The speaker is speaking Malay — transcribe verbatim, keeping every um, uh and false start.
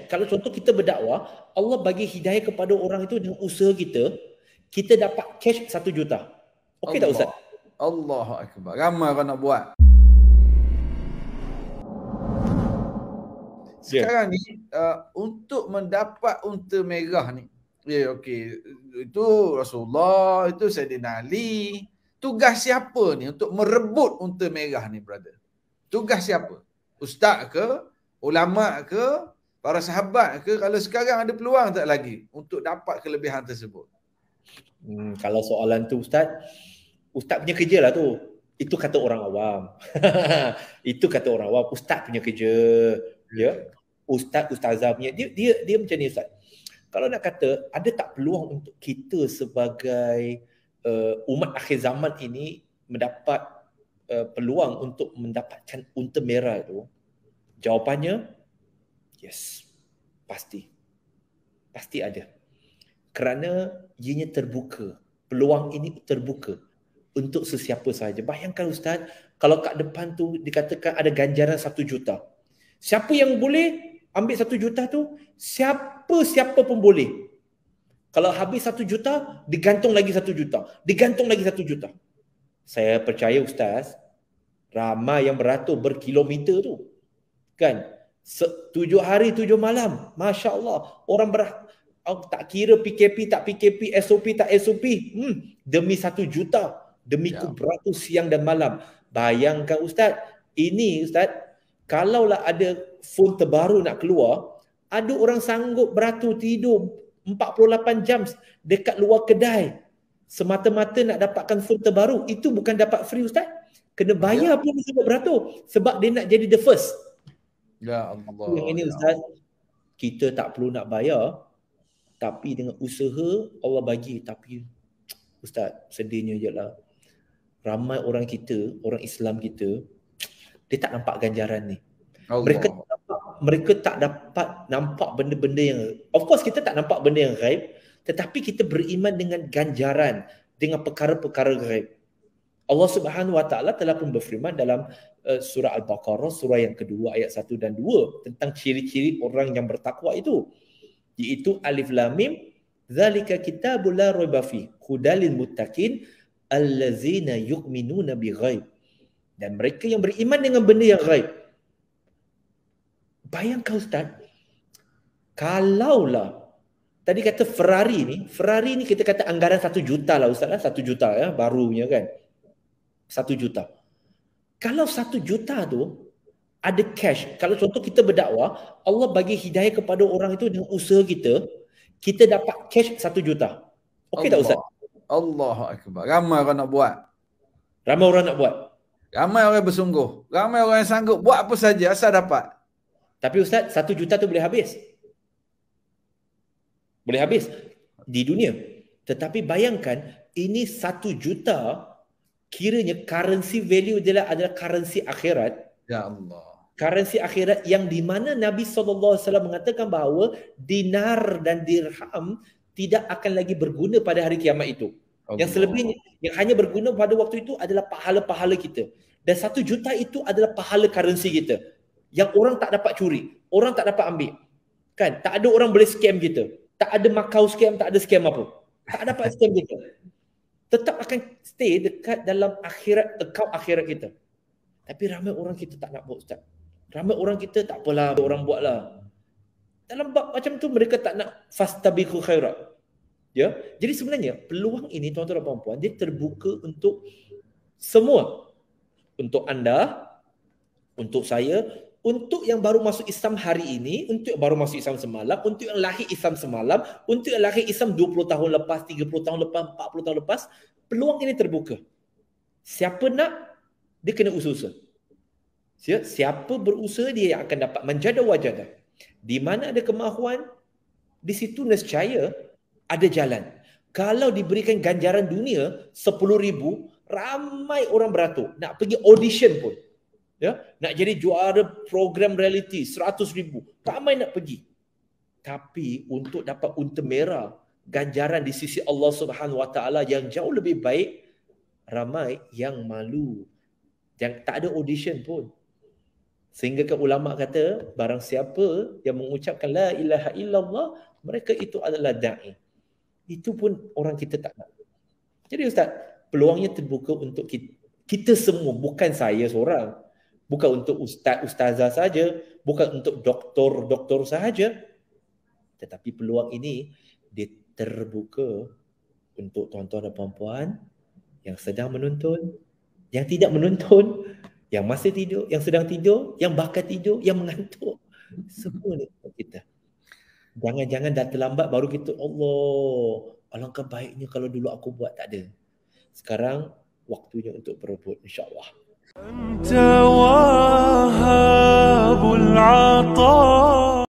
Kalau contoh kita berdakwah, Allah bagi hidayah kepada orang itu dengan usaha kita, kita dapat cash satu juta. Okey tak Ustaz? Allah, Allahu Akbar. Ramai orang nak buat. Sekarang yeah. ni uh, untuk mendapat unta merah ni, ya yeah, okey, itu Rasulullah, itu Sayyidina Ali. Tugas siapa ni untuk merebut unta merah ni, brother? Tugas siapa? Ustaz ke? Ulama ke? Para sahabat ke? Kalau sekarang ada peluang tak lagi untuk dapat kelebihan tersebut? Hmm, kalau soalan tu Ustaz, Ustaz punya kerja lah tu. Itu kata orang awam. Itu kata orang awam. Ustaz punya kerja. Ya. Ustaz, ustazah punya. Dia, dia, dia macam ni Ustaz. Kalau nak kata, ada tak peluang untuk kita sebagai uh, umat akhir zaman ini mendapat uh, peluang untuk mendapatkan unta merah itu? Jawapannya, yes. Pasti. Pasti ada. Kerana ianya terbuka. Peluang ini terbuka untuk sesiapa sahaja. Bayangkan Ustaz, kalau kat depan tu dikatakan ada ganjaran satu juta. Siapa yang boleh ambil satu juta tu? Siapa-siapa pun boleh. Kalau habis satu juta, digantung lagi satu juta. Digantung lagi satu juta. Saya percaya Ustaz, ramai yang beratur berkilometer tu. Kan? Tujuh hari, tujuh malam. Masya Allah. Orang ber... tak kira P K P, tak P K P, S O P, tak S O P. Hmm, demi satu juta. Demi ya. Beratur siang dan malam. Bayangkan Ustaz, ini Ustaz, kalaulah ada phone terbaru nak keluar, ada orang sanggup beratur tidur empat puluh lapan jam dekat luar kedai semata-mata nak dapatkan phone terbaru. Itu bukan dapat free Ustaz. Kena bayar ya. Pun sebab beratur. Sebab dia nak jadi the first. Ya Allah. Yang ini ya. Ustaz, kita tak perlu nak bayar. Tapi dengan usaha Allah bagi. Tapi Ustaz, sedihnya je lah, ramai orang kita, orang Islam kita, dia tak nampak ganjaran ni. Allah. Mereka tak nampak, mereka tak dapat nampak benda-benda yang, of course kita tak nampak benda yang ghaib, tetapi kita beriman dengan ganjaran, dengan perkara-perkara ghaib. Allah Subhanahu Wa Taala telah pun berfirman dalam uh, surah Al-Baqarah, surah yang kedua ayat satu dan dua, tentang ciri-ciri orang yang bertakwa itu. Iaitu alif lam mim, zalika kitabul la raiba fi hudalil muttaqin allazina yu'minuna bighaib. Dan mereka yang beriman dengan benda yang ghaib. Bayangkan Ustaz, kalaulah tadi kata Ferrari ni, Ferrari ni kita kata anggaran satu juta lah Ustaz lah, satu juta ya, barunya kan. Satu juta. Kalau satu juta tu ada cash. Kalau contoh kita berdakwah, Allah bagi hidayah kepada orang itu dengan usaha kita, kita dapat cash satu juta. Okey tak Ustaz? Allahu Akbar. Ramai orang nak buat. Ramai orang nak buat. Ramai orang bersungguh. Ramai orang yang sanggup buat apa saja asal dapat. Tapi Ustaz, satu juta tu boleh habis. Boleh habis di dunia. Tetapi bayangkan, ini satu juta, kiranya currency value dia adalah currency akhirat. Ya Allah. Currency akhirat yang di mana Nabi sallallahu alaihi wasallam mengatakan bahawa dinar dan dirham tidak akan lagi berguna pada hari kiamat itu. Allah. Yang selebihnya, yang hanya berguna pada waktu itu adalah pahala-pahala kita. Dan satu juta itu adalah pahala currency kita. Yang orang tak dapat curi. Orang tak dapat ambil. Kan? Tak ada orang boleh scam kita. Tak ada Macau scam, tak ada scam apa. Tak dapat scam kita. Tetap akan stay dekat dalam akhirat, account akhirat kita. Tapi ramai orang kita tak nak buat Ustaz. Ramai orang kita tak apalah, orang buatlah. Dalam bab macam tu mereka tak nak fastabiqul khairat. Ya. Jadi sebenarnya peluang ini tuan-tuan dan puan-puan, dia terbuka untuk semua. Untuk anda, untuk saya, untuk yang baru masuk Islam hari ini, untuk yang baru masuk Islam semalam, untuk yang lahir Islam semalam, untuk yang lahir Islam dua puluh tahun lepas, tiga puluh tahun lepas, empat puluh tahun lepas, peluang ini terbuka. Siapa nak, dia kena usaha. Siapa berusaha, dia yang akan dapat menjadi wajadah. Di mana ada kemahuan, di situ nescaya ada jalan. Kalau diberikan ganjaran dunia sepuluh ribu, ramai orang beratur. Nak pergi audition pun. Ya, nak jadi juara program reality seratus ribu. Ramai nak pergi. Tapi untuk dapat unta merah, ganjaran di sisi Allah Subhanahu Wa Taala yang jauh lebih baik, ramai yang malu. Yang tak ada audition pun. Sehingga ke ulama kata, barang siapa yang mengucapkan la ilaha illallah, mereka itu adalah da'i. Itu pun orang kita tak nak. Jadi Ustaz, peluangnya terbuka untuk kita, kita semua, bukan saya seorang. Bukan untuk ustaz-ustazah saja, bukan untuk doktor-doktor sahaja. Tetapi peluang ini dia terbuka untuk tuan-tuan dan puan-puan yang sedang menonton, yang tidak menonton, yang masih tidur, yang sedang tidur, yang bakal tidur, yang mengantuk. Semua ni untuk kita. Jangan-jangan dah terlambat baru kita, Allah, alangkah baiknya kalau dulu aku buat, tak ada. Sekarang waktunya untuk berebut, insya-Allah. Anta wahhabul ata.